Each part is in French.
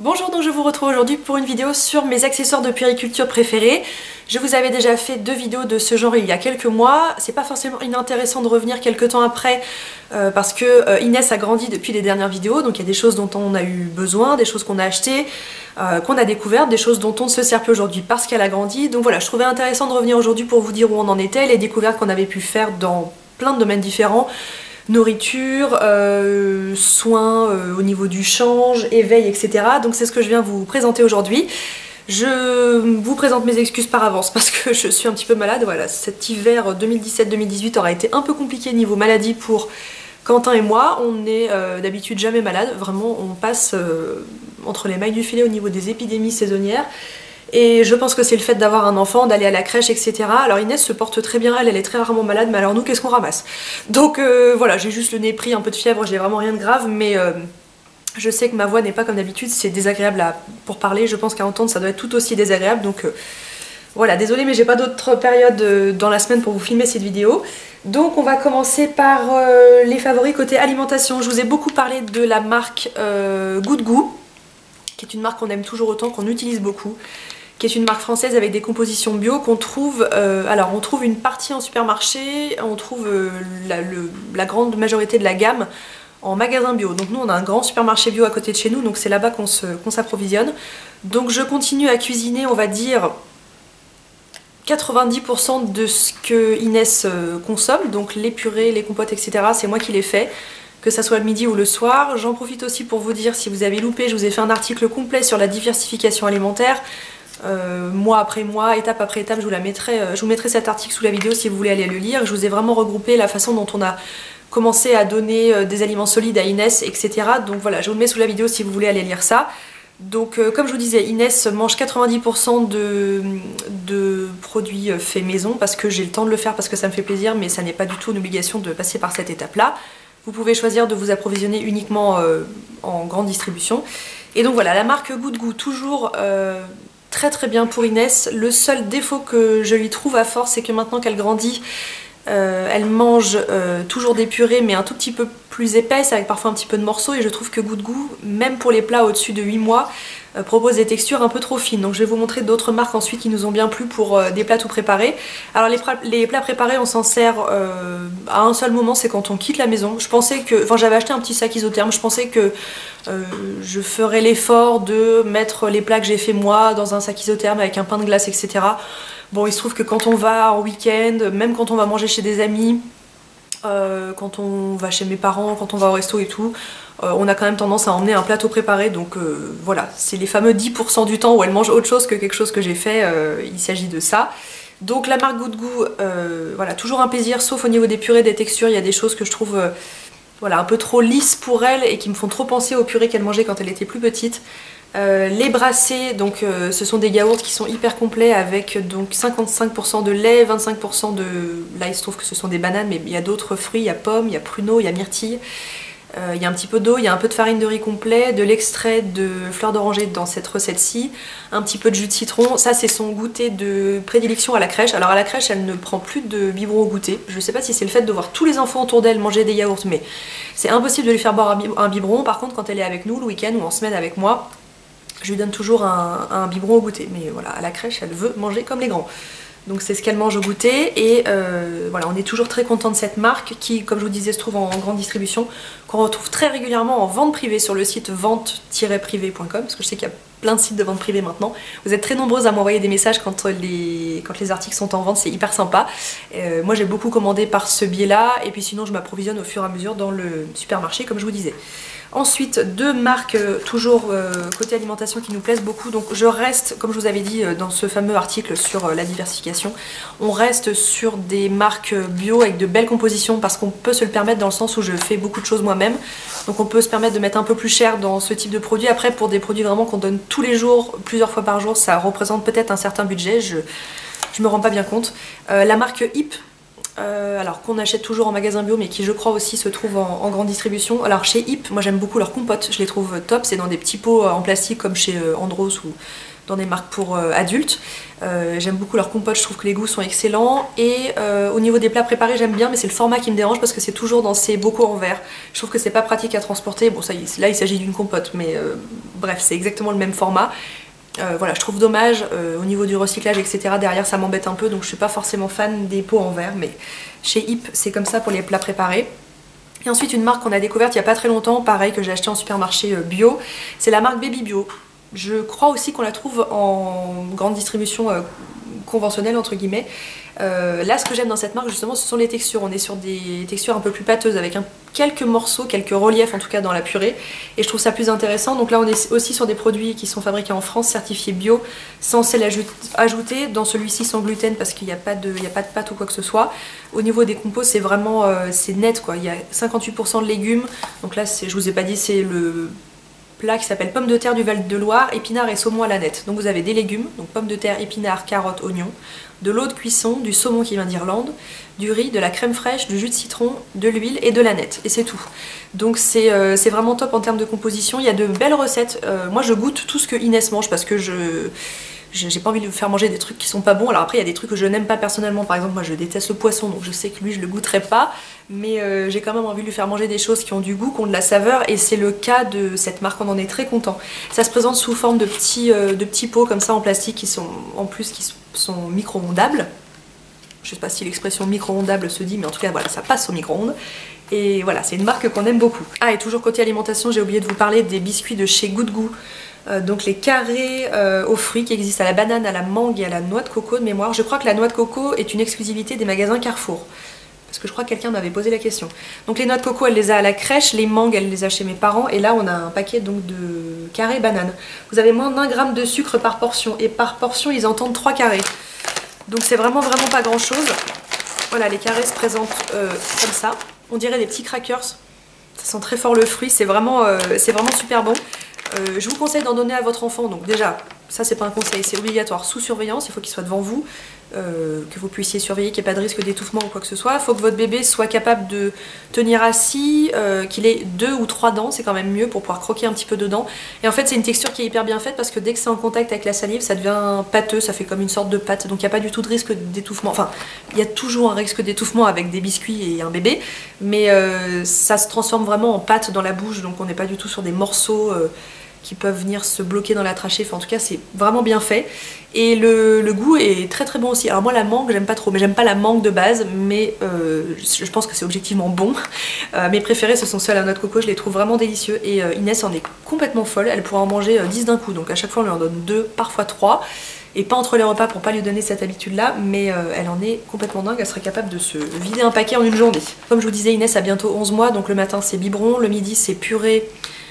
Bonjour, donc je vous retrouve aujourd'hui pour une vidéo sur mes accessoires de puériculture préférés. Je vous avais déjà fait 2 vidéos de ce genre il y a quelques mois. C'est pas forcément inintéressant de revenir quelques temps après parce que Inès a grandi depuis les dernières vidéos, donc il y a des choses dont on a eu besoin, des choses qu'on a achetées, qu'on a découvertes, des choses dont on ne se sert plus aujourd'hui parce qu'elle a grandi. Donc voilà, je trouvais intéressant de revenir aujourd'hui pour vous dire où on en était, les découvertes qu'on avait pu faire dans plein de domaines différents. Nourriture, soins au niveau du change, éveil, etc. Donc c'est ce que je viens vous présenter aujourd'hui. Je vous présente mes excuses par avance parce que je suis un petit peu malade. Voilà, cet hiver 2017-2018 aura été un peu compliqué niveau maladie pour Quentin et moi. On n'est d'habitude jamais malade. Vraiment, on passe entre les mailles du filet au niveau des épidémies saisonnières. Et je pense que c'est le fait d'avoir un enfant, d'aller à la crèche, etc. Alors Inès se porte très bien, elle est très rarement malade, mais alors nous, qu'est-ce qu'on ramasse? Donc voilà, j'ai juste le nez pris, un peu de fièvre, j'ai vraiment rien de grave, mais je sais que ma voix n'est pas comme d'habitude, c'est désagréable pour parler, je pense qu'à entendre ça doit être tout aussi désagréable, donc voilà, désolée, mais j'ai pas d'autre période dans la semaine pour vous filmer cette vidéo. Donc on va commencer par les favoris côté alimentation. Je vous ai beaucoup parlé de la marque Good Goût, qui est une marque qu'on aime toujours autant, qu'on utilise beaucoup, qui est une marque française avec des compositions bio qu'on trouve, alors on trouve une partie en supermarché, on trouve la grande majorité de la gamme en magasin bio. Donc nous on a un grand supermarché bio à côté de chez nous, donc c'est là-bas qu'on s'approvisionne. Donc je continue à cuisiner, on va dire 90% de ce que Inès consomme, donc les purées, les compotes, etc. c'est moi qui les fais, que ça soit le midi ou le soir. J'en profite aussi pour vous dire, si vous avez loupé, je vous ai fait un article complet sur la diversification alimentaire. Mois après mois, étape après étape, je vous mettrai cet article sous la vidéo si vous voulez aller le lire. Je vous ai vraiment regroupé la façon dont on a commencé à donner des aliments solides à Inès, etc. Donc voilà, je vous le mets sous la vidéo si vous voulez aller lire ça. Donc comme je vous disais, Inès mange 90% de produits faits maison parce que j'ai le temps de le faire, parce que ça me fait plaisir, mais ça n'est pas du tout une obligation de passer par cette étape-là. Vous pouvez choisir de vous approvisionner uniquement en grande distribution. Et donc voilà, la marque Good Goût, toujours très bien pour Inès. Le seul défaut que je lui trouve à force, c'est que maintenant qu'elle grandit, elle mange toujours des purées, mais un tout petit peu plus épaisses, avec parfois un petit peu de morceaux, et je trouve que Good Goût, même pour les plats au-dessus de 8 mois, propose des textures un peu trop fines. Donc je vais vous montrer d'autres marques ensuite qui nous ont bien plu pour des plats tout préparés. Alors les plats préparés, on s'en sert à un seul moment, c'est quand on quitte la maison. Je pensais que, enfin j'avais acheté un petit sac isotherme, je pensais que je ferais l'effort de mettre les plats que j'ai fait moi dans un sac isotherme avec un pain de glace, etc. Bon, il se trouve que quand on va en week-end, même quand on va manger chez des amis, quand on va chez mes parents, quand on va au resto et tout, on a quand même tendance à emmener un plateau préparé. Donc voilà, c'est les fameux 10% du temps où elle mange autre chose que quelque chose que j'ai fait, il s'agit de ça. Donc la marque Good Goût, voilà, toujours un plaisir, sauf au niveau des purées, des textures, il y a des choses que je trouve voilà, un peu trop lisses pour elle et qui me font trop penser aux purées qu'elle mangeait quand elle était plus petite. Les brassés, donc ce sont des yaourts qui sont hyper complets avec donc 55% de lait, 25% de... Là il se trouve que ce sont des bananes, mais il y a d'autres fruits, il y a pommes, il y a pruneaux, il y a myrtilles. Il y a un petit peu d'eau, il y a un peu de farine de riz complet, de l'extrait de fleur d'oranger dans cette recette-ci, un petit peu de jus de citron. Ça c'est son goûter de prédilection à la crèche. Alors à la crèche elle ne prend plus de biberon au goûter. Je sais pas si c'est le fait de voir tous les enfants autour d'elle manger des yaourts, mais c'est impossible de lui faire boire un biberon. Par contre quand elle est avec nous le week-end ou en semaine avec moi, je lui donne toujours un biberon au goûter. Mais voilà, à la crèche elle veut manger comme les grands. Donc c'est ce qu'elle mange au goûter et voilà, on est toujours très content de cette marque qui, comme je vous disais, se trouve en grande distribution, qu'on retrouve très régulièrement en vente privée sur le site vente-privé.com, parce que je sais qu'il y a plein de sites de vente privée maintenant. Vous êtes très nombreuses à m'envoyer des messages quand les articles sont en vente, c'est hyper sympa. Moi j'ai beaucoup commandé par ce biais-là et puis sinon je m'approvisionne au fur et à mesure dans le supermarché comme je vous disais. Ensuite, 2 marques toujours côté alimentation qui nous plaisent beaucoup. Donc je reste, comme je vous avais dit dans ce fameux article sur la diversification, on reste sur des marques bio avec de belles compositions parce qu'on peut se le permettre dans le sens où je fais beaucoup de choses moi-même. Donc on peut se permettre de mettre un peu plus cher dans ce type de produit. Après pour des produits vraiment qu'on donne tous les jours, plusieurs fois par jour, ça représente peut-être un certain budget, je me rends pas bien compte. La marque Hip, alors qu'on achète toujours en magasin bio mais qui je crois aussi se trouve en grande distribution. Alors chez Hip, moi j'aime beaucoup leurs compotes, je les trouve top, c'est dans des petits pots en plastique comme chez Andros ou dans des marques pour adultes. J'aime beaucoup leurs compotes, je trouve que les goûts sont excellents. Et au niveau des plats préparés, j'aime bien, mais c'est le format qui me dérange parce que c'est toujours dans ces bocaux en verre. Je trouve que c'est pas pratique à transporter. Bon, ça, là il s'agit d'une compote, mais bref, c'est exactement le même format. Voilà, je trouve dommage au niveau du recyclage, etc. Derrière, ça m'embête un peu, donc je suis pas forcément fan des pots en verre, mais chez Yip, c'est comme ça pour les plats préparés. Et ensuite, une marque qu'on a découverte il y a pas très longtemps, pareil, que j'ai acheté en supermarché bio, c'est la marque Baby Bio. Je crois aussi qu'on la trouve en grande distribution conventionnelle, entre guillemets. Là, ce que j'aime dans cette marque, justement, ce sont les textures. On est sur des textures un peu plus pâteuses, avec quelques morceaux, quelques reliefs en tout cas dans la purée. Et je trouve ça plus intéressant. Donc là, on est aussi sur des produits qui sont fabriqués en France, certifiés bio, sans sel ajouté. Dans celui-ci, sans gluten, parce qu'il n'y a pas de pâte ou quoi que ce soit. Au niveau des compos, c'est vraiment c'est net, quoi. Il y a 58% de légumes. Donc là, je vous ai pas dit, c'est le plat qui s'appelle pommes de terre du Val-de-Loire, épinards et saumon à la nette. Donc vous avez des légumes, donc pommes de terre, épinards, carottes, oignons, de l'eau de cuisson, du saumon qui vient d'Irlande, du riz, de la crème fraîche, du jus de citron, de l'huile et de la nette. Et c'est tout. Donc c'est vraiment top en termes de composition. Il y a de belles recettes. Moi je goûte tout ce que Inès mange parce que j'ai pas envie de lui faire manger des trucs qui sont pas bons. Alors après il y a des trucs que je n'aime pas personnellement. Par exemple moi je déteste le poisson, donc je sais que lui je le goûterai pas. Mais j'ai quand même envie de lui faire manger des choses qui ont du goût, qui ont de la saveur. Et c'est le cas de cette marque, on en est très content. Ça se présente sous forme de petits pots comme ça en plastique qui sont micro-ondables. Je sais pas si l'expression micro-ondable se dit, mais en tout cas voilà, ça passe au micro-ondes. Et voilà, c'est une marque qu'on aime beaucoup. Ah, et toujours côté alimentation, j'ai oublié de vous parler des biscuits de chez Good Goût. Donc les carrés aux fruits qui existent à la banane, à la mangue et à la noix de coco de mémoire. Je crois que la noix de coco est une exclusivité des magasins Carrefour. Parce que je crois que quelqu'un m'avait posé la question. Donc les noix de coco, elle les a à la crèche, les mangues, elle les a chez mes parents. Et là, on a un paquet donc de carrés bananes. Vous avez moins d'1 gramme de sucre par portion. Et par portion, ils entendent 3 carrés. Donc c'est vraiment pas grand chose. Voilà, les carrés se présentent comme ça. On dirait des petits crackers. Ça sent très fort le fruit, c'est vraiment super bon. Je vous conseille d'en donner à votre enfant. Donc déjà, ça c'est pas un conseil, c'est obligatoire, sous surveillance, il faut qu'il soit devant vous, que vous puissiez surveiller, qu'il n'y ait pas de risque d'étouffement ou quoi que ce soit. Il faut que votre bébé soit capable de tenir assis, qu'il ait 2 ou 3 dents, c'est quand même mieux pour pouvoir croquer un petit peu dedans. Et en fait c'est une texture qui est hyper bien faite parce que dès que c'est en contact avec la salive, ça devient pâteux, ça fait comme une sorte de pâte, donc il n'y a pas du tout de risque d'étouffement. Enfin, il y a toujours un risque d'étouffement avec des biscuits et un bébé, mais ça se transforme vraiment en pâte dans la bouche, donc on n'est pas du tout sur des morceaux qui peuvent venir se bloquer dans la trachée. Enfin, en tout cas c'est vraiment bien fait et le goût est très bon aussi. Alors moi la mangue j'aime pas trop, mais j'aime pas la mangue de base, mais je pense que c'est objectivement bon. Mes préférés ce sont ceux à la noix de coco, je les trouve vraiment délicieux et Inès en est complètement folle, elle pourrait en manger 10 d'un coup, donc à chaque fois on lui en donne 2, parfois 3. Et pas entre les repas pour pas lui donner cette habitude là, mais elle en est complètement dingue, elle serait capable de se vider un paquet en une journée. Comme je vous disais, Inès a bientôt 11 mois, donc le matin c'est biberon, le midi c'est purée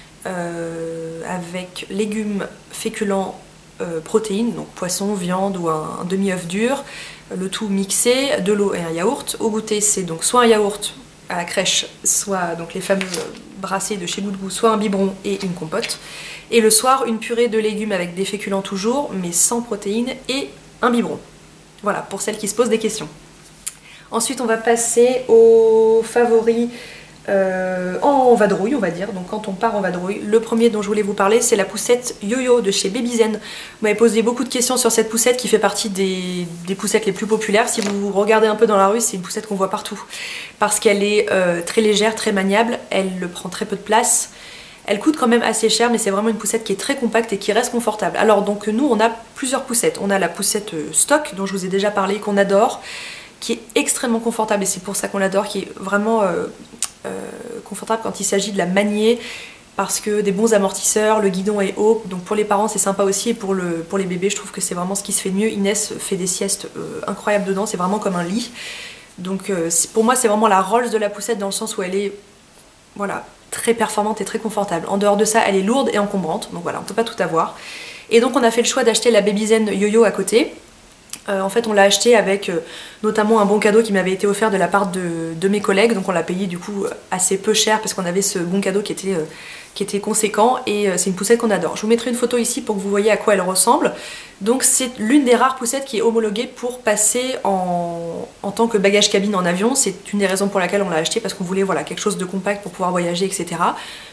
avec légumes, féculents, protéines, donc poisson, viande ou un demi-œuf dur, le tout mixé, de l'eau et un yaourt. Au goûter c'est donc soit un yaourt à la crèche, soit donc les fameux brassés de chez Good Goût, soit un biberon et une compote. Et le soir une purée de légumes avec des féculents toujours, mais sans protéines, et un biberon. Voilà, pour celles qui se posent des questions. Ensuite on va passer aux favoris en vadrouille, on va dire. Donc quand on part en vadrouille, le premier dont je voulais vous parler c'est la poussette Yo-Yo de chez Babyzen. Vous m'avez posé beaucoup de questions sur cette poussette qui fait partie des poussettes les plus populaires. Si vous regardez un peu dans la rue, c'est une poussette qu'on voit partout parce qu'elle est très légère, très maniable, elle prend très peu de place. Elle coûte quand même assez cher, mais c'est vraiment une poussette qui est très compacte et qui reste confortable. Alors donc nous on a plusieurs poussettes. On a la poussette stock dont je vous ai déjà parlé, qu'on adore, qui est extrêmement confortable et c'est pour ça qu'on l'adore, qui est vraiment confortable quand il s'agit de la manier, parce que des bons amortisseurs, le guidon est haut, donc pour les parents c'est sympa aussi, et pour les bébés je trouve que c'est vraiment ce qui se fait de mieux. Inès fait des siestes incroyables dedans, c'est vraiment comme un lit. Donc pour moi c'est vraiment la Rolls de la poussette dans le sens où elle est voilà, très performante et très confortable. En dehors de ça elle est lourde et encombrante, donc voilà, on peut pas tout avoir. Et donc on a fait le choix d'acheter la Babyzen Yo-Yo à côté. En fait on l'a acheté avec notamment un bon cadeau qui m'avait été offert de la part de mes collègues, donc on l'a payé du coup assez peu cher parce qu'on avait ce bon cadeau qui était conséquent, et c'est une poussette qu'on adore. Je vous mettrai une photo ici pour que vous voyez à quoi elle ressemble. Donc c'est l'une des rares poussettes qui est homologuée pour passer en tant que bagage cabine en avion. C'est une des raisons pour laquelle on l'a acheté, parce qu'on voulait voilà, quelque chose de compact pour pouvoir voyager, etc.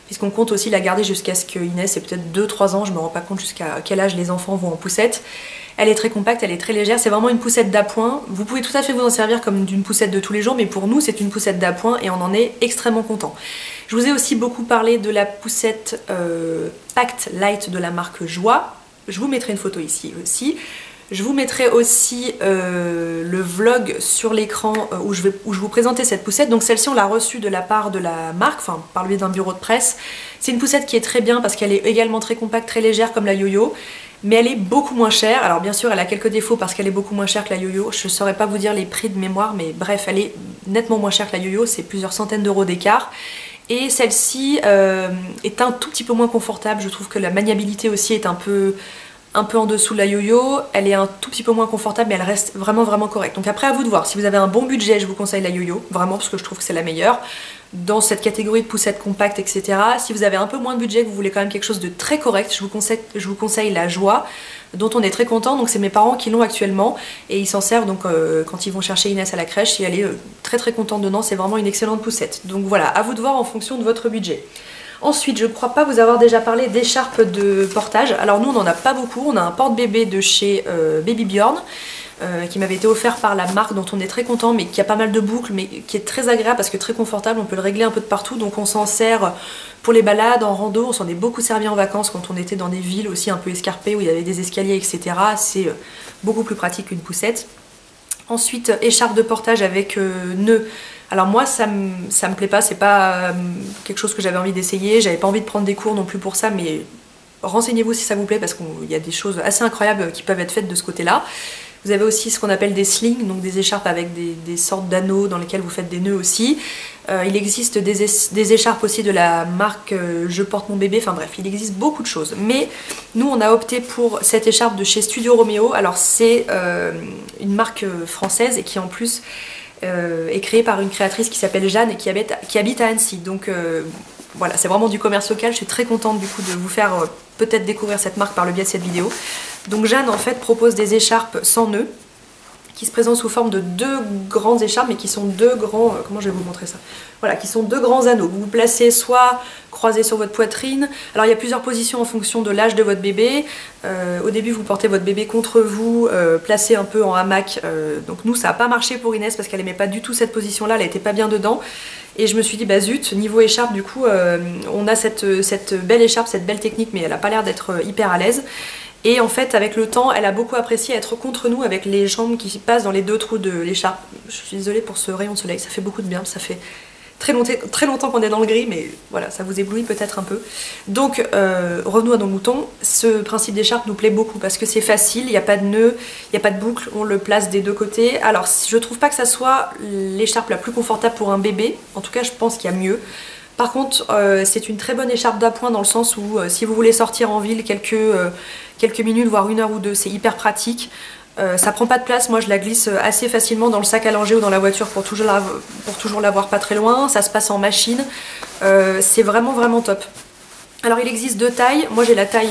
puisqu'on compte aussi la garder jusqu'à ce que Inès ait peut-être 2-3 ans, je me rends pas compte jusqu'à quel âge les enfants vont en poussette. Elle est très compacte, elle est très légère, c'est vraiment une poussette d'appoint. Vous pouvez tout à fait vous en servir comme d'une poussette de tous les jours, mais pour nous c'est une poussette d'appoint et on en est extrêmement content. Je vous ai aussi beaucoup parlé de la poussette Pact Light de la marque Joie. Je vous mettrai une photo ici aussi. Je vous mettrai aussi le vlog sur l'écran où je vous présentais cette poussette. Donc celle-ci on l'a reçue de la part de la marque, enfin par le biais d'un bureau de presse. C'est une poussette qui est très bien parce qu'elle est également très compacte, très légère comme la Yo-Yo. Mais elle est beaucoup moins chère. Alors bien sûr elle a quelques défauts parce qu'elle est beaucoup moins chère que la Yo-Yo. Je ne saurais pas vous dire les prix de mémoire, mais bref elle est nettement moins chère que la Yo-Yo. C'est plusieurs centaines d'euros d'écart. Et celle-ci est un tout petit peu moins confortable. Je trouve que la maniabilité aussi est un peu en dessous de la Yo-Yo, elle est un tout petit peu moins confortable mais elle reste vraiment correcte. Donc après à vous de voir, si vous avez un bon budget je vous conseille la Yo-Yo, vraiment parce que je trouve que c'est la meilleure dans cette catégorie de poussettes compactes etc. Si vous avez un peu moins de budget, que vous voulez quand même quelque chose de très correct, je vous conseille la Joie dont on est très content. Donc c'est mes parents qui l'ont actuellement et ils s'en servent donc quand ils vont chercher Inès à la crèche et elle est très contente dedans, c'est vraiment une excellente poussette. Donc voilà, à vous de voir en fonction de votre budget. Ensuite, je ne crois pas vous avoir déjà parlé d'écharpes de portage. Alors nous, on n'en a pas beaucoup. On a un porte-bébé de chez Baby Bjorn qui m'avait été offert par la marque dont on est très content, mais qui a pas mal de boucles, mais qui est très agréable parce que très confortable. On peut le régler un peu de partout, donc on s'en sert pour les balades, en rando. On s'en est beaucoup servi en vacances quand on était dans des villes aussi un peu escarpées où il y avait des escaliers, etc. C'est beaucoup plus pratique qu'une poussette. Ensuite, écharpe de portage avec nœud. Alors moi ça me plaît pas, c'est pas quelque chose que j'avais envie d'essayer, j'avais pas envie de prendre des cours non plus pour ça, mais renseignez-vous si ça vous plaît parce qu'il y a des choses assez incroyables qui peuvent être faites de ce côté-là. Vous avez aussi ce qu'on appelle des slings, donc des écharpes avec des sortes d'anneaux dans lesquels vous faites des nœuds aussi. Il existe des écharpes aussi de la marque Je porte mon bébé, enfin bref, il existe beaucoup de choses. Mais nous on a opté pour cette écharpe de chez Studio Romeo. Alors c'est une marque française et qui en plus est créée par une créatrice qui s'appelle Jeanne et qui habite à Annecy. Donc voilà, c'est vraiment du commerce local. Je suis très contente du coup de vous faire peut-être découvrir cette marque par le biais de cette vidéo. Donc Jeanne en fait propose des écharpes sans nœuds qui se présentent sous forme de deux grandes écharpes mais qui sont deux grands, comment je vais vous montrer ça, voilà, qui sont deux grands anneaux. Vous vous placez soit croisés sur votre poitrine, alors il y a plusieurs positions en fonction de l'âge de votre bébé. Au début vous portez votre bébé contre vous, placé un peu en hamac, donc nous ça n'a pas marché pour Inès parce qu'elle aimait pas du tout cette position là, elle était pas bien dedans. Et je me suis dit bah zut, niveau écharpe du coup on a cette belle écharpe, cette belle technique mais elle a pas l'air d'être hyper à l'aise. Et en fait avec le temps elle a beaucoup apprécié être contre nous avec les jambes qui passent dans les deux trous de l'écharpe. Je suis désolée pour ce rayon de soleil, ça fait beaucoup de bien, ça fait très longtemps qu'on est dans le gris mais voilà ça vous éblouit peut-être un peu. Donc revenons à nos moutons, ce principe d'écharpe nous plaît beaucoup parce que c'est facile, il n'y a pas de nœud, il n'y a pas de boucle, on le place des deux côtés. Alors je trouve pas que ça soit l'écharpe la plus confortable pour un bébé, en tout cas je pense qu'il y a mieux. Par contre, c'est une très bonne écharpe d'appoint dans le sens où si vous voulez sortir en ville quelques minutes, voire 1 heure ou deux, c'est hyper pratique. Ça prend pas de place, moi je la glisse assez facilement dans le sac à langer ou dans la voiture pour toujours l'avoir pas très loin. Ça se passe en machine, c'est vraiment top. Alors il existe deux tailles, moi j'ai la taille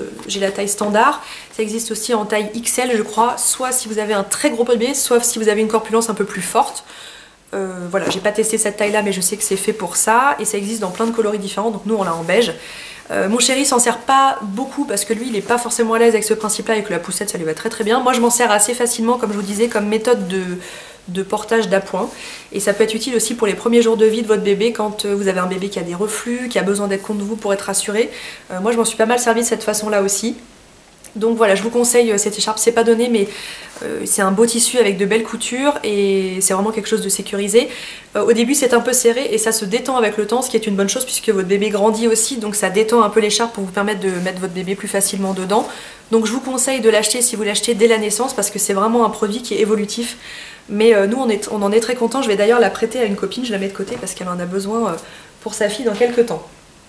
standard, ça existe aussi en taille XL je crois, soit si vous avez un très gros bébé, soit si vous avez une corpulence un peu plus forte. Voilà, j'ai pas testé cette taille là mais je sais que c'est fait pour ça et ça existe dans plein de coloris différents, donc nous on l'a en beige. Mon chéri s'en sert pas beaucoup parce que lui il est pas forcément à l'aise avec ce principe là et que la poussette ça lui va très bien. Moi je m'en sers assez facilement comme je vous disais comme méthode de portage d'appoint et ça peut être utile aussi pour les premiers jours de vie de votre bébé quand vous avez un bébé qui a des reflux, qui a besoin d'être contre vous pour être rassuré. Moi je m'en suis pas mal servi de cette façon là aussi. Donc voilà, je vous conseille cette écharpe, c'est pas donné mais c'est un beau tissu avec de belles coutures et c'est vraiment quelque chose de sécurisé. Au début c'est un peu serré et ça se détend avec le temps, ce qui est une bonne chose puisque votre bébé grandit aussi, donc ça détend un peu l'écharpe pour vous permettre de mettre votre bébé plus facilement dedans. Donc je vous conseille de l'acheter si vous l'achetez dès la naissance parce que c'est vraiment un produit qui est évolutif. Mais nous on en est très contents, je vais d'ailleurs la prêter à une copine, je la mets de côté parce qu'elle en a besoin pour sa fille dans quelques temps.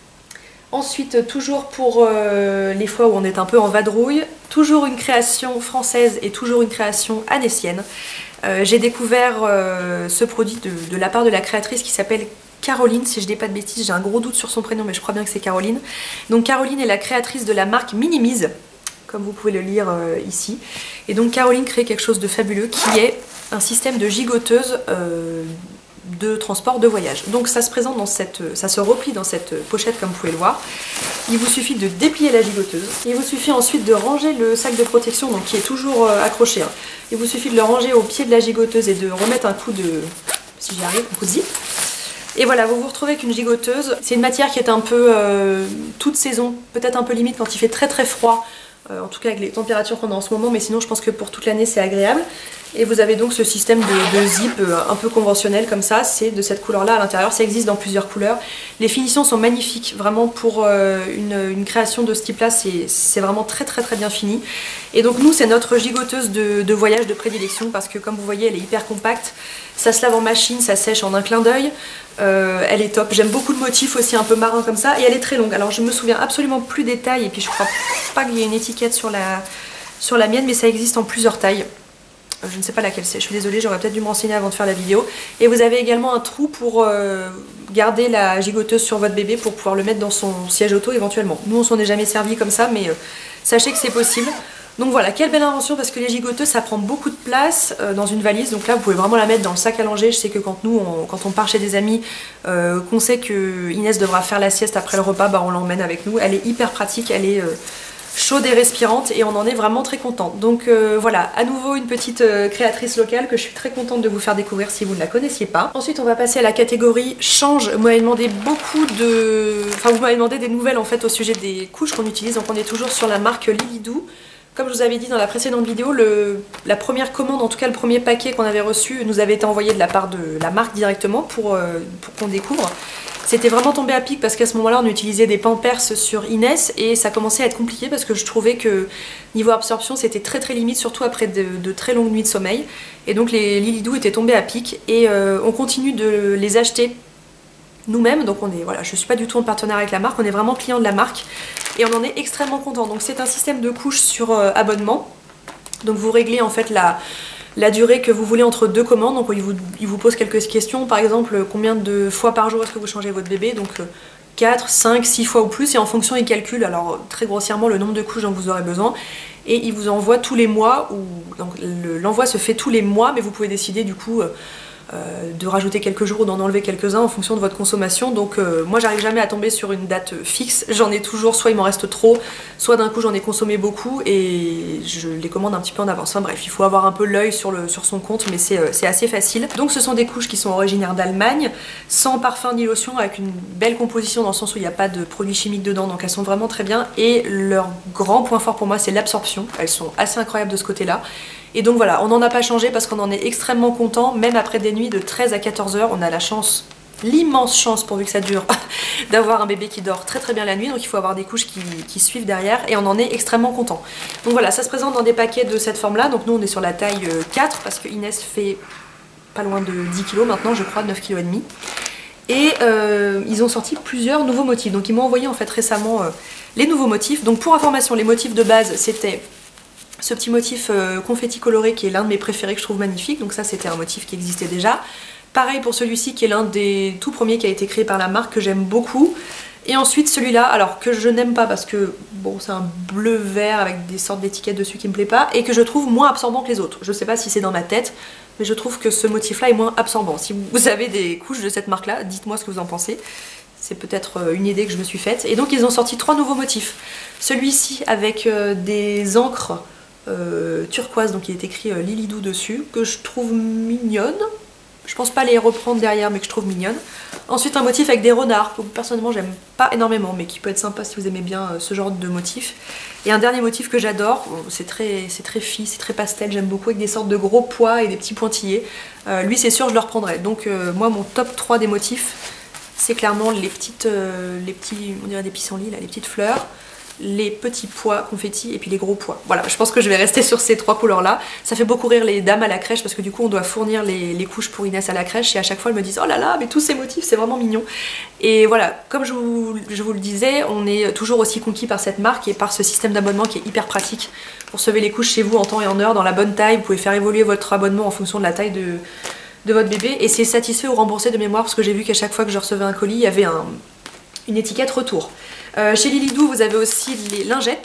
Ensuite, toujours pour les fois où on est un peu en vadrouille, toujours une création française et toujours une création annécienne. J'ai découvert ce produit de la part de la créatrice qui s'appelle Caroline, si je dis pas de bêtises, j'ai un gros doute sur son prénom mais je crois bien que c'est Caroline. Donc Caroline est la créatrice de la marque Minimise, comme vous pouvez le lire ici. Et donc Caroline crée quelque chose de fabuleux qui est un système de gigoteuse de transport, de voyage. Donc ça se présente dans ça se replie dans cette pochette comme vous pouvez le voir. Il vous suffit de déplier la gigoteuse. Il vous suffit ensuite de ranger le sac de protection, donc qui est toujours accroché. Hein. Il vous suffit de le ranger au pied de la gigoteuse et de remettre un coup de, si j'y arrive, un coup de zip. Et voilà, vous vous retrouvez avec une gigoteuse. C'est une matière qui est un peu toute saison, peut-être un peu limite quand il fait très très froid. En tout cas avec les températures qu'on a en ce moment, mais sinon je pense que pour toute l'année c'est agréable. Et vous avez donc ce système de zip un peu conventionnel comme ça, c'est de cette couleur là à l'intérieur, ça existe dans plusieurs couleurs. Les finitions sont magnifiques, vraiment pour une création de ce type là, c'est vraiment très bien fini. Et donc nous c'est notre gigoteuse de voyage de prédilection parce que comme vous voyez elle est hyper compacte, ça se lave en machine, ça sèche en un clin d'œil. Elle est top, j'aime beaucoup le motif aussi un peu marin comme ça et elle est très longue. Alors je me souviens absolument plus des tailles et puis je crois pas qu'il y ait une étiquette sur la mienne, mais ça existe en plusieurs tailles. Je ne sais pas laquelle c'est, je suis désolée, j'aurais peut-être dû me renseigner avant de faire la vidéo. Et vous avez également un trou pour garder la gigoteuse sur votre bébé pour pouvoir le mettre dans son siège auto éventuellement. Nous on s'en est jamais servi comme ça, mais sachez que c'est possible. Donc voilà, quelle belle invention parce que les gigoteuses ça prend beaucoup de place dans une valise. Donc là vous pouvez vraiment la mettre dans le sac à langer. Je sais que quand on part chez des amis, qu'on sait que Inès devra faire la sieste après le repas, bah on l'emmène avec nous. Elle est hyper pratique, elle est chaude et respirante et on en est vraiment très contente. Donc voilà, à nouveau une petite créatrice locale que je suis très contente de vous faire découvrir si vous ne la connaissiez pas. Ensuite on va passer à la catégorie change. Vous m'avez demandé vous m'avez demandé des nouvelles en fait au sujet des couches qu'on utilise. Donc on est toujours sur la marque Lilidou. Comme je vous avais dit dans la précédente vidéo, la première commande, en tout cas le premier paquet qu'on avait reçu, nous avait été envoyé de la part de la marque directement pour qu'on découvre. C'était vraiment tombé à pic parce qu'à ce moment-là on utilisait des Pampers sur Inès et ça commençait à être compliqué parce que je trouvais que niveau absorption c'était très limite, surtout après de très longues nuits de sommeil. Et donc les Lilidou étaient tombés à pic et on continue de les acheter nous-mêmes. Donc voilà, je suis pas du tout en partenariat avec la marque, on est vraiment client de la marque et on en est extrêmement content. Donc c'est un système de couches sur abonnement. Donc vous réglez en fait la durée que vous voulez entre deux commandes. Donc il vous pose quelques questions, par exemple combien de fois par jour est-ce que vous changez votre bébé, donc 4, 5, 6 fois ou plus, et en fonction il calcule alors très grossièrement le nombre de couches dont vous aurez besoin et il vous envoie tous les mois, donc l'envoi se fait tous les mois, mais vous pouvez décider du coup de rajouter quelques jours ou d'en enlever quelques-uns en fonction de votre consommation. Donc moi j'arrive jamais à tomber sur une date fixe, j'en ai toujours, soit il m'en reste trop, soit d'un coup j'en ai consommé beaucoup et je les commande un petit peu en avance. Enfin bref, il faut avoir un peu l'œil sur son compte, mais c'est assez facile. Donc ce sont des couches qui sont originaires d'Allemagne, sans parfum ni lotion, avec une belle composition dans le sens où il n'y a pas de produits chimiques dedans, donc elles sont vraiment très bien. Et leur grand point fort pour moi c'est l'absorption, elles sont assez incroyables de ce côté-là. Et donc voilà, on n'en a pas changé parce qu'on en est extrêmement content, même après des nuits de 13 à 14 heures, on a la chance, l'immense chance pourvu que ça dure, d'avoir un bébé qui dort très bien la nuit, donc il faut avoir des couches qui suivent derrière et on en est extrêmement content. Donc voilà, ça se présente dans des paquets de cette forme là, donc nous on est sur la taille 4 parce que Inès fait pas loin de 10 kg maintenant, je crois, 9,5 kg. Et ils ont sorti plusieurs nouveaux motifs, donc ils m'ont envoyé en fait récemment les nouveaux motifs. Donc pour information, les motifs de base c'était ce petit motif confetti coloré qui est l'un de mes préférés, que je trouve magnifique, donc ça c'était un motif qui existait déjà. Pareil pour celui-ci qui est l'un des tout premiers qui a été créé par la marque, que j'aime beaucoup. Et ensuite celui-là, alors que je n'aime pas parce que bon c'est un bleu vert avec des sortes d'étiquettes dessus qui me plaît pas, et que je trouve moins absorbant que les autres. Je sais pas si c'est dans ma tête, mais je trouve que ce motif là est moins absorbant. Si vous avez des couches de cette marque là, dites-moi ce que vous en pensez. C'est peut-être une idée que je me suis faite. Et donc ils ont sorti 3 nouveaux motifs. Celui-ci avec des encres turquoise, donc il est écrit Lilidou dessus, que je trouve mignonne. Je pense pas les reprendre derrière, mais que je trouve mignonne. Ensuite un motif avec des renards, que personnellement j'aime pas énormément, mais qui peut être sympa si vous aimez bien ce genre de motif. Et un dernier motif que j'adore, c'est très fi, c'est très pastel, j'aime beaucoup, avec des sortes de gros pois et des petits pointillés. Lui c'est sûr je le reprendrai. Donc moi mon top 3 des motifs, c'est clairement les petits, on dirait des pissenlits là, les petites fleurs, les petits pois confettis et puis les gros pois. Voilà, je pense que je vais rester sur ces 3 couleurs là. Ça fait beaucoup rire les dames à la crèche parce que du coup on doit fournir les couches pour Inès à la crèche et à chaque fois elles me disent oh là là mais tous ces motifs c'est vraiment mignon. Et voilà, comme je vous le disais, on est toujours aussi conquis par cette marque et par ce système d'abonnement qui est hyper pratique pour sauver les couches chez vous en temps et en heure, dans la bonne taille. Vous pouvez faire évoluer votre abonnement en fonction de la taille de votre bébé et c'est satisfait ou remboursé de mémoire parce que j'ai vu qu'à chaque fois que je recevais un colis il y avait une étiquette retour. Chez Lilidou vous avez aussi les lingettes,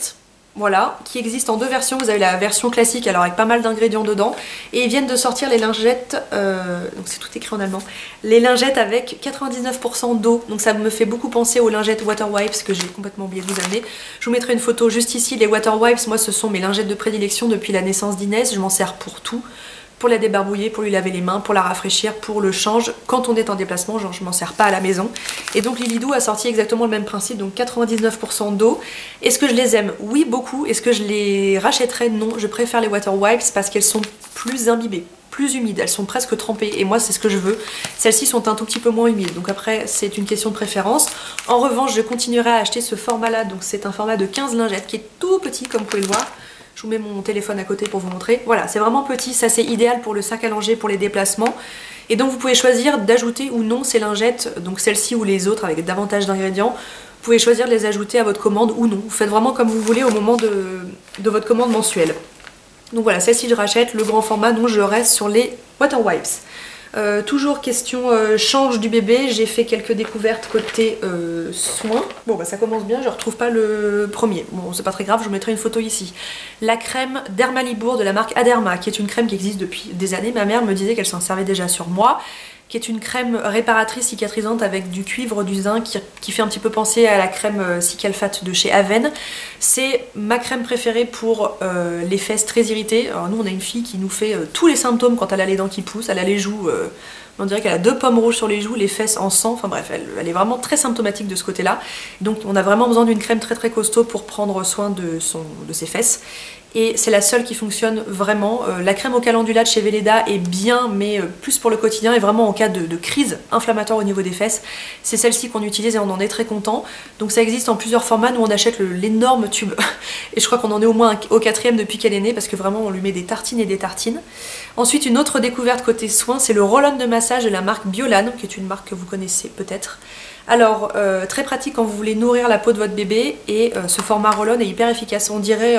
voilà, qui existe en deux versions. Vous avez la version classique, alors avec pas mal d'ingrédients dedans, et ils viennent de sortir les lingettes, donc c'est tout écrit en allemand, les lingettes avec 99% d'eau, donc ça me fait beaucoup penser aux lingettes Water Wipes que j'ai complètement oublié de vous amener. Je vous mettrai une photo juste ici. Les Water Wipes, moi ce sont mes lingettes de prédilection depuis la naissance d'Inès, je m'en sers pour tout. Pour la débarbouiller, pour lui laver les mains, pour la rafraîchir, pour le change quand on est en déplacement, genre je m'en sers pas à la maison. Et donc Lilydoo a sorti exactement le même principe, donc 99% d'eau. Est-ce que je les aime? Oui, beaucoup. Est-ce que je les rachèterais? Non, je préfère les Water Wipes parce qu'elles sont plus imbibées, plus humides, elles sont presque trempées et moi c'est ce que je veux. Celles-ci sont un tout petit peu moins humides, donc après c'est une question de préférence. En revanche, je continuerai à acheter ce format-là, donc c'est un format de 15 lingettes qui est tout petit comme vous pouvez le voir. Je vous mets mon téléphone à côté pour vous montrer. Voilà, c'est vraiment petit, ça c'est idéal pour le sac à langer, pour les déplacements. Et donc vous pouvez choisir d'ajouter ou non ces lingettes, donc celle-ci ou les autres avec davantage d'ingrédients. Vous pouvez choisir de les ajouter à votre commande ou non. Vous faites vraiment comme vous voulez au moment de votre commande mensuelle. Donc voilà, celle-ci je rachète, le grand format, donc je reste sur les Water Wipes. Toujours question change du bébé, j'ai fait quelques découvertes côté soins. Bon bah ça commence bien, je retrouve pas le premier. Bon c'est pas très grave, je vous mettrai une photo ici. La crème Dermalibour de la marque Aderma, qui est une crème qui existe depuis des années. Ma mère me disait qu'elle s'en servait déjà sur moi. Qui est une crème réparatrice cicatrisante avec du cuivre, du zinc, qui fait un petit peu penser à la crème Cicalfate de chez Aven. C'est ma crème préférée pour les fesses très irritées. Alors nous on a une fille qui nous fait tous les symptômes quand elle a les dents qui poussent, elle a les joues, on dirait qu'elle a 2 pommes rouges sur les joues, les fesses en sang, enfin bref, elle est vraiment très symptomatique de ce côté-là. Donc on a vraiment besoin d'une crème très très costaud pour prendre soin de ses fesses. Et c'est la seule qui fonctionne vraiment. La crème au calendula de chez Velleda est bien, mais plus pour le quotidien et vraiment en cas de crise inflammatoire au niveau des fesses. C'est celle-ci qu'on utilise et on en est très content. Donc ça existe en plusieurs formats. Nous on achète l'énorme tube et je crois qu'on en est au moins au 4e depuis qu'elle est née parce que vraiment on lui met des tartines et des tartines. Ensuite une autre découverte côté soins, c'est le roll-on de massage de la marque Biolan, qui est une marque que vous connaissez peut-être. Alors, très pratique quand vous voulez nourrir la peau de votre bébé et ce format roll-on est hyper efficace. On dirait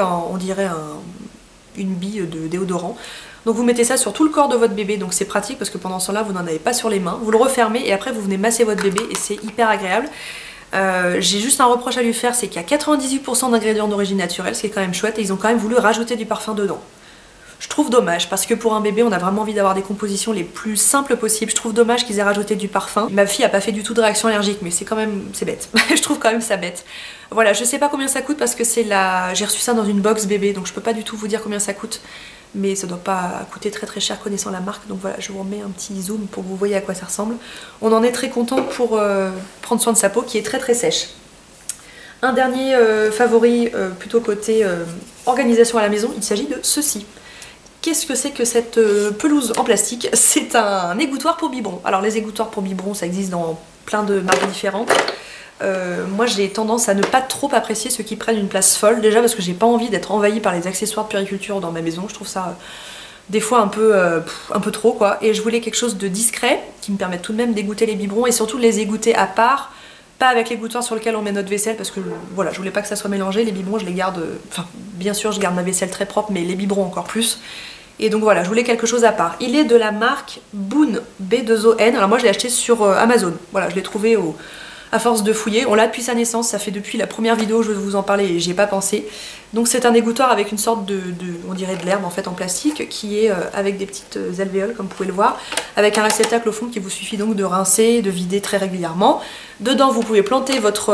une bille de déodorant. Donc vous mettez ça sur tout le corps de votre bébé, donc c'est pratique parce que pendant ce temps-là vous n'en avez pas sur les mains. Vous le refermez et après vous venez masser votre bébé et c'est hyper agréable. J'ai juste un reproche à lui faire, c'est qu'il y a 98% d'ingrédients d'origine naturelle, ce qui est quand même chouette, et ils ont quand même voulu rajouter du parfum dedans. Je trouve dommage parce que pour un bébé on a vraiment envie d'avoir des compositions les plus simples possibles. Je trouve dommage qu'ils aient rajouté du parfum. Ma fille a pas fait du tout de réaction allergique mais c'est quand même, c'est bête. Je trouve quand même ça bête. Voilà, je sais pas combien ça coûte parce que c'est j'ai reçu ça dans une box bébé donc je peux pas du tout vous dire combien ça coûte. Mais ça doit pas coûter très très cher connaissant la marque. Donc voilà, je vous remets un petit zoom pour que vous voyez à quoi ça ressemble. On en est très content pour prendre soin de sa peau qui est très très sèche. Un dernier favori plutôt côté organisation à la maison, il s'agit de ceci. Qu'est-ce que c'est que cette pelouse en plastique? C'est un égouttoir pour biberon. Alors les égouttoirs pour biberon ça existe dans plein de marques différentes. Moi j'ai tendance à ne pas trop apprécier ceux qui prennent une place folle. Déjà parce que j'ai pas envie d'être envahie par les accessoires de puériculture dans ma maison. Je trouve ça des fois un peu trop quoi. Et je voulais quelque chose de discret qui me permette tout de même d'égoutter les biberons et surtout de les égoutter à part. Pas avec l'égouttoir sur lequel on met notre vaisselle parce que voilà, je voulais pas que ça soit mélangé. Les biberons je les garde, enfin bien sûr je garde ma vaisselle très propre mais les biberons encore plus. Et donc voilà, je voulais quelque chose à part. Il est de la marque Boon, B2ON. Alors moi je l'ai acheté sur Amazon. Voilà, je l'ai trouvé à force de fouiller. On l'a depuis sa naissance, ça fait depuis la première vidéo, je vais vous en parler et j'y ai pas pensé. Donc c'est un égouttoir avec une sorte on dirait de l'herbe en fait en plastique qui est avec des petites alvéoles comme vous pouvez le voir, avec un réceptacle au fond qui vous suffit donc de rincer, de vider très régulièrement. Dedans vous pouvez planter votre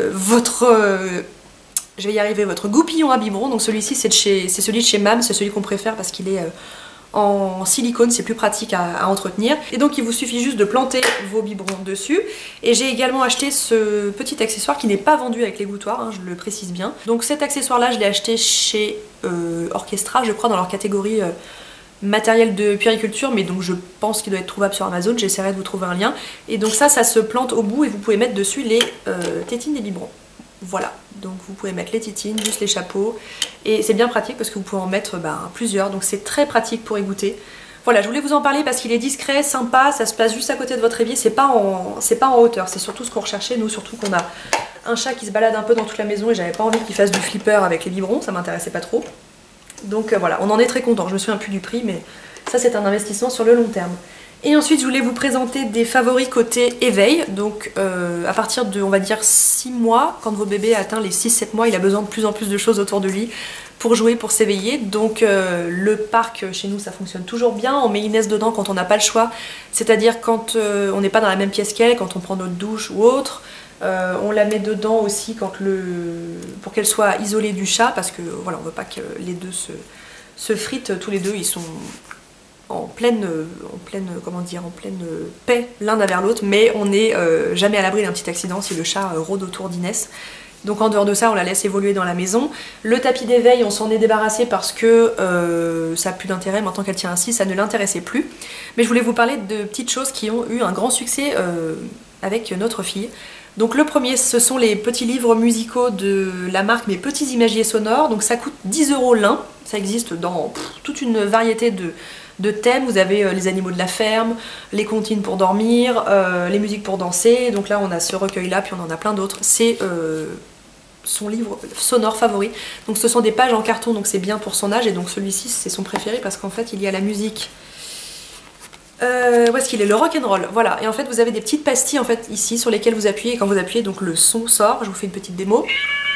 je vais y arriver, votre goupillon à biberon. Donc celui-ci c'est celui de chez Mam, c'est celui qu'on préfère parce qu'il est en silicone, c'est plus pratique à entretenir. Et donc il vous suffit juste de planter vos biberons dessus. Et j'ai également acheté ce petit accessoire qui n'est pas vendu avec l'égouttoir, hein, je le précise bien. Donc cet accessoire là je l'ai acheté chez Orchestra, je crois, dans leur catégorie matériel de puériculture, mais donc je pense qu'il doit être trouvable sur Amazon, j'essaierai de vous trouver un lien. Et donc ça se plante au bout et vous pouvez mettre dessus les tétines des biberons. Voilà, donc vous pouvez mettre les tétines, juste les chapeaux, et c'est bien pratique parce que vous pouvez en mettre plusieurs, donc c'est très pratique pour égoutter. Voilà, je voulais vous en parler parce qu'il est discret, sympa, ça se place juste à côté de votre évier, c'est pas en hauteur, c'est surtout ce qu'on recherchait, nous, surtout qu'on a un chat qui se balade un peu dans toute la maison et j'avais pas envie qu'il fasse du flipper avec les biberons, ça m'intéressait pas trop. Donc voilà, on en est très content, je me souviens plus du prix, mais ça c'est un investissement sur le long terme. Et ensuite je voulais vous présenter des favoris côté éveil, donc à partir de on va dire 6 mois, quand votre bébé a atteint les 6-7 mois, il a besoin de plus en plus de choses autour de lui pour jouer, pour s'éveiller. Donc le parc chez nous ça fonctionne toujours bien, on met Inès dedans quand on n'a pas le choix, c'est-à-dire quand on n'est pas dans la même pièce qu'elle, quand on prend notre douche ou autre. On la met dedans aussi quand pour qu'elle soit isolée du chat, parce que voilà, on veut pas que les deux se fritent, tous les deux ils sont en pleine comment dire, en pleine paix l'un vers l'autre, mais on n'est jamais à l'abri d'un petit accident si le chat rôde autour d'Inès. Donc en dehors de ça, on la laisse évoluer dans la maison. Le tapis d'éveil, on s'en est débarrassé parce que ça n'a plus d'intérêt, maintenant qu'elle tient ainsi, ça ne l'intéressait plus. Mais je voulais vous parler de petites choses qui ont eu un grand succès avec notre fille. Donc le premier, ce sont les petits livres musicaux de la marque Mes Petits Imagiers Sonores. Donc ça coûte 10 € l'un, ça existe dans toute une variété de thèmes. Vous avez les animaux de la ferme, les comptines pour dormir, les musiques pour danser. Donc là on a ce recueil là, puis on en a plein d'autres. C'est son livre sonore favori. Donc ce sont des pages en carton, donc c'est bien pour son âge. Et donc celui-ci c'est son préféré parce qu'en fait il y a la musique. Où est-ce qu'il est? Le rock'n'roll, voilà. Et en fait vous avez des petites pastilles en fait ici sur lesquelles vous appuyez, et quand vous appuyez donc le son sort. Je vous fais une petite démo.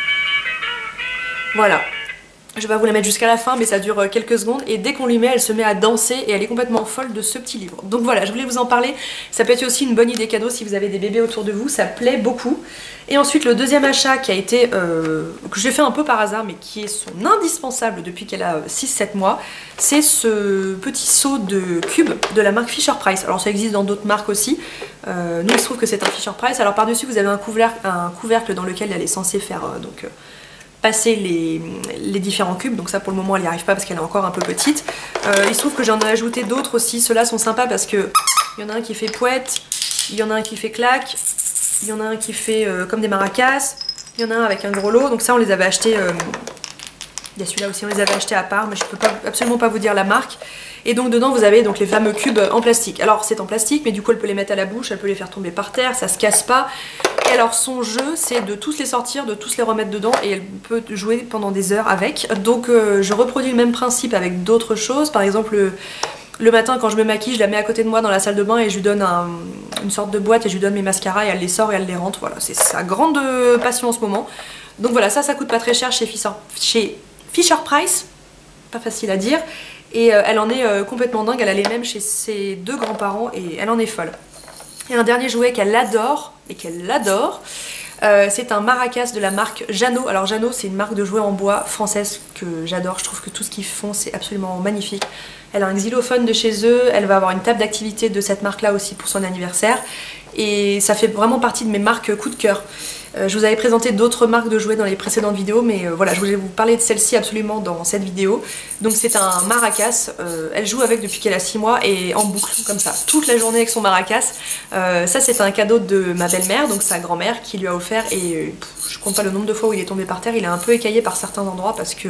Voilà. Je vais pas vous la mettre jusqu'à la fin, mais ça dure quelques secondes, et dès qu'on lui met, elle se met à danser et elle est complètement folle de ce petit livre. Donc voilà, je voulais vous en parler. Ça peut être aussi une bonne idée cadeau si vous avez des bébés autour de vous, ça plaît beaucoup. Et ensuite le deuxième achat qui a été, que j'ai fait un peu par hasard, mais qui est son indispensable depuis qu'elle a 6-7 mois, c'est ce petit seau de cubes de la marque Fisher Price. Alors ça existe dans d'autres marques aussi. Nous il se trouve que c'est un Fisher Price. Alors par dessus vous avez un couvercle dans lequel elle est censée faire passer les différents cubes, donc ça pour le moment elle n'y arrive pas parce qu'elle est encore un peu petite. Il se trouve que j'en ai ajouté d'autres aussi, ceux-là sont sympas parce que il y en a un qui fait pouette, il y en a un qui fait claque, il y en a un qui fait comme des maracas, il y en a un avec un gros lot, donc ça on les avait achetés, il y a celui-là aussi on les avait achetés à part, mais je peux absolument pas vous dire la marque. Et donc dedans vous avez donc les fameux cubes en plastique. Alors c'est en plastique, mais du coup elle peut les mettre à la bouche, elle peut les faire tomber par terre, ça se casse pas. Et alors son jeu c'est de tous les sortir, de tous les remettre dedans, et elle peut jouer pendant des heures avec. Donc je reproduis le même principe avec d'autres choses. Par exemple le matin quand je me maquille, je la mets à côté de moi dans la salle de bain et je lui donne une sorte de boîte et je lui donne mes mascaras et elle les sort et elle les rentre. Voilà, c'est sa grande passion en ce moment. Donc voilà, ça coûte pas très cher chez Fisher Price, pas facile à dire. Et elle en est complètement dingue, elle a les mêmes chez ses deux grands-parents et elle en est folle. Et un dernier jouet qu'elle adore, c'est un maracas de la marque Jeannot. Alors Jeannot c'est une marque de jouets en bois française que j'adore, je trouve que tout ce qu'ils font c'est absolument magnifique. Elle a un xylophone de chez eux, elle va avoir une table d'activité de cette marque là aussi pour son anniversaire. Et ça fait vraiment partie de mes marques coup de cœur. Je vous avais présenté d'autres marques de jouets dans les précédentes vidéos, mais voilà, je voulais vous parler de celle-ci absolument dans cette vidéo. Donc c'est un maracas, elle joue avec depuis qu'elle a 6 mois et en boucle, comme ça, toute la journée avec son maracas. Ça c'est un cadeau de ma belle-mère, donc sa grand-mère, qui lui a offert, et je compte pas le nombre de fois où il est tombé par terre, il est un peu écaillé par certains endroits parce que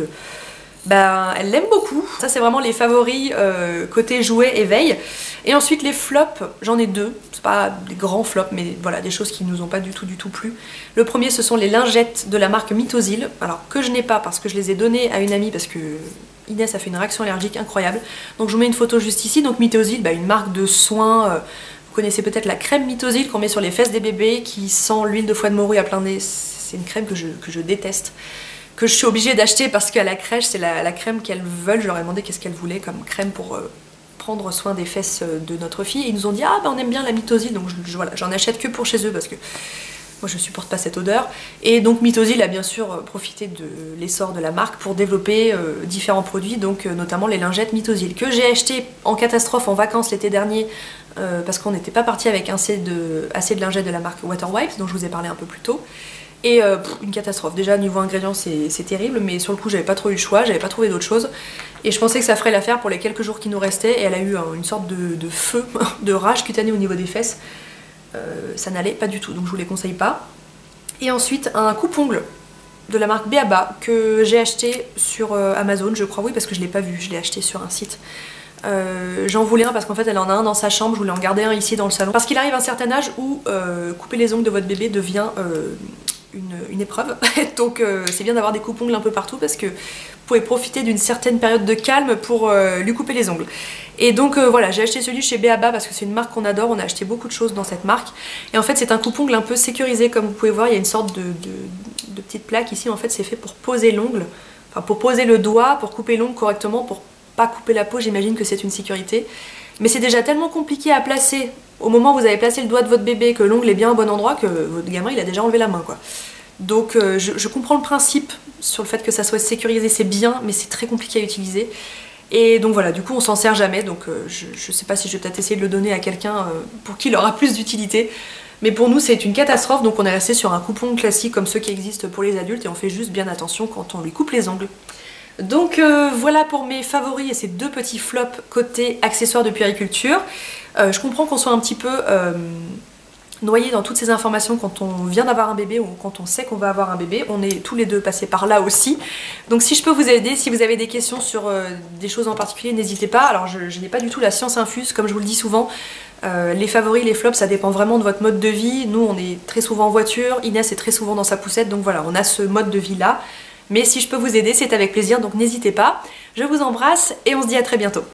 elle l'aime beaucoup. Ça c'est vraiment les favoris côté jouet éveil. Et ensuite les flops, j'en ai deux. C'est pas des grands flops, mais voilà, des choses qui nous ont pas du tout plu. Le premier ce sont les lingettes de la marque Mythosil. Alors que je n'ai pas parce que je les ai données à une amie parce que Inès a fait une réaction allergique incroyable. Donc je vous mets une photo juste ici. Donc Mythosil, une marque de soins. Vous connaissez peut-être la crème Mythosil qu'on met sur les fesses des bébés qui sent l'huile de foie de morue à plein nez. C'est une crème que je déteste, que je suis obligée d'acheter parce qu'à la crèche c'est la crème qu'elles veulent. Je leur ai demandé qu'est-ce qu'elles voulaient comme crème pour prendre soin des fesses de notre fille, et ils nous ont dit ah on aime bien la Mythosil, donc voilà, j'en achète que pour chez eux parce que moi je supporte pas cette odeur. Et donc Mythosil a bien sûr profité de l'essor de la marque pour développer différents produits, donc notamment les lingettes Mythosil que j'ai acheté en catastrophe en vacances l'été dernier parce qu'on n'était pas parti avec assez de lingettes de la marque Water Wipes dont je vous ai parlé un peu plus tôt. Et une catastrophe, déjà niveau ingrédients c'est terrible, mais sur le coup j'avais pas trop eu le choix, j'avais pas trouvé d'autre chose. Et je pensais que ça ferait l'affaire pour les quelques jours qui nous restaient, et elle a eu une sorte de feu, de rage cutanée au niveau des fesses. Ça n'allait pas du tout, donc je vous les conseille pas. Et ensuite un coupe-ongle de la marque Beaba que j'ai acheté sur Amazon, je crois, oui parce que je l'ai pas vu, je l'ai acheté sur un site. J'en voulais un parce qu'en fait elle en a un dans sa chambre, je voulais en garder un ici dans le salon. Parce qu'il arrive un certain âge où couper les ongles de votre bébé devient une épreuve. Donc c'est bien d'avoir des coupe-ongles un peu partout parce que vous pouvez profiter d'une certaine période de calme pour lui couper les ongles. Et donc voilà, j'ai acheté celui chez B.A.B.A. parce que c'est une marque qu'on adore, on a acheté beaucoup de choses dans cette marque. Et en fait c'est un coupe-ongle un peu sécurisé, comme vous pouvez voir, il y a une sorte de petite plaque ici, en fait c'est fait pour poser l'ongle, enfin pour poser le doigt, pour couper l'ongle correctement, pour pas couper la peau, j'imagine que c'est une sécurité. Mais c'est déjà tellement compliqué à placer au moment où vous avez placé le doigt de votre bébé, que l'ongle est bien au bon endroit, que votre gamin il a déjà enlevé la main quoi. Donc je comprends le principe sur le fait que ça soit sécurisé, c'est bien, mais c'est très compliqué à utiliser. Et donc voilà, du coup on s'en sert jamais, donc je sais pas si je vais peut-être essayer de le donner à quelqu'un pour qui il aura plus d'utilité. Mais pour nous c'est une catastrophe, donc on est resté sur un coupe-ongle classique comme ceux qui existent pour les adultes et on fait juste bien attention quand on lui coupe les ongles. Donc voilà pour mes favoris et ces deux petits flops côté accessoires de puériculture. Je comprends qu'on soit un petit peu noyé dans toutes ces informations quand on vient d'avoir un bébé ou quand on sait qu'on va avoir un bébé. On est tous les deux passés par là aussi. Donc si je peux vous aider, si vous avez des questions sur des choses en particulier, n'hésitez pas. Alors je n'ai pas du tout la science infuse, comme je vous le dis souvent. Les favoris, les flops, ça dépend vraiment de votre mode de vie. Nous on est très souvent en voiture, Inès est très souvent dans sa poussette, donc voilà, on a ce mode de vie là. Mais si je peux vous aider, c'est avec plaisir, donc n'hésitez pas. Je vous embrasse et on se dit à très bientôt.